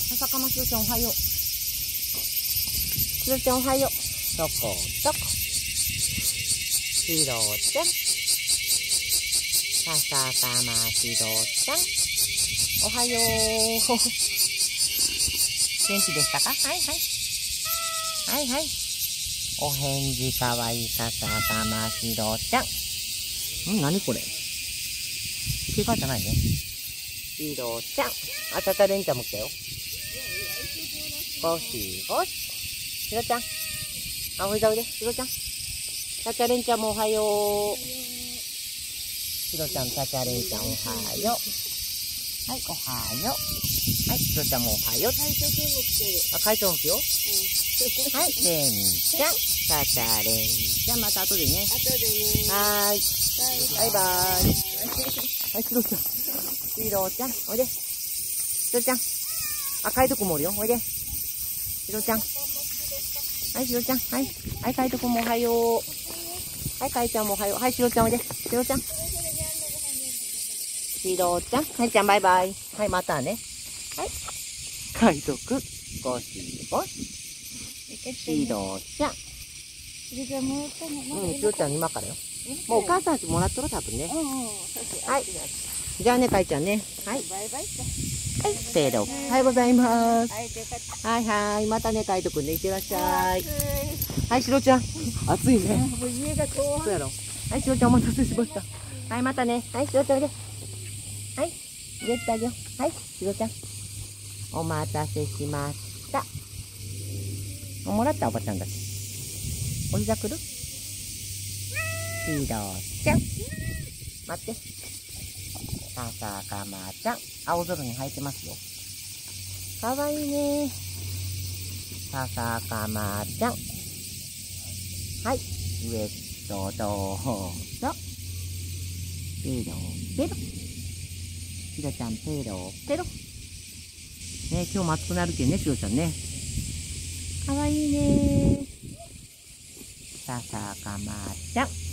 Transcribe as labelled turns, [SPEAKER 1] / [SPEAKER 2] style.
[SPEAKER 1] さかましろちゃんおはよう。しろちゃんおはよう。どこどこ。しろちゃん。ささかましろちゃん。おはよう。元気でしたか？はいはい。はいはい。お返事かわいいささかましろちゃん。なにこれ？毛がじゃないね。しろちゃん。あ、ちゃちゃれんちゃんも来たよ。ゴシゴシ。しろちゃん。あ、おいでおいで。しろちゃん。ちゃちゃれんちゃんもおはよう。しろちゃん、ちゃちゃれんちゃんおはよう。はい、おはよう。はい、しろちゃんもおはよう。
[SPEAKER 2] 海斗くんも来てる。
[SPEAKER 1] あ、海斗も来よ。はい、れんちゃん。ちゃちゃれんちゃん、また後でね。
[SPEAKER 2] 後でね。
[SPEAKER 1] はーい。バイバーイ。はい、しろちゃん。しろちゃん、おいで。しろちゃん。あ、海斗くんもおるよ。おいで。しろちゃん。はい、しろちゃん。はい。はい、海斗くんもおはよう。はい、海ちゃんもおはよう。はい、しろちゃんおいで。しろちゃん。しろちゃん。はいちゃん、バイバイ。はい、またね。はい。海斗くん。ゴシゴシ。しろちゃん。
[SPEAKER 2] しろちゃんもらったの？
[SPEAKER 1] しろちゃん今からよ。もうお母さんちもらっとる多分ね。はい。
[SPEAKER 2] じ
[SPEAKER 1] じゃあね、かいちゃんね。はい。
[SPEAKER 2] バイバイ。
[SPEAKER 1] はい、せーの。おはようございます。
[SPEAKER 2] はい、よかった。
[SPEAKER 1] はいはい。またね、かいとくんね、いってらっしゃい。
[SPEAKER 2] 暑い。
[SPEAKER 1] はい、しろちゃん。暑いね。
[SPEAKER 2] もう家が遠い。
[SPEAKER 1] そうやろ。はい、しろちゃんお待たせしました。はい、またね。はい、しろちゃんおいで。はい。入れてあげよう。はい、しろちゃん。お待たせしました。もらったおばちゃんだし。お膝来る？しろちゃん。待って。ささかまちゃん。青空に生えてますよ。かわいいね。ささかまちゃん。はい。ウエットどうぞ。ペロペロ。しろちゃんペロペロ。ね、今日も暑くなるけんね、しろちゃんね。かわいいね。ささかまちゃん。